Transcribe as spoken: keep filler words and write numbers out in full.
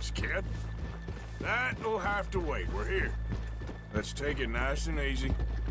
Thanks, kid. That'll have to wait. We're here. Let's take it nice and easy.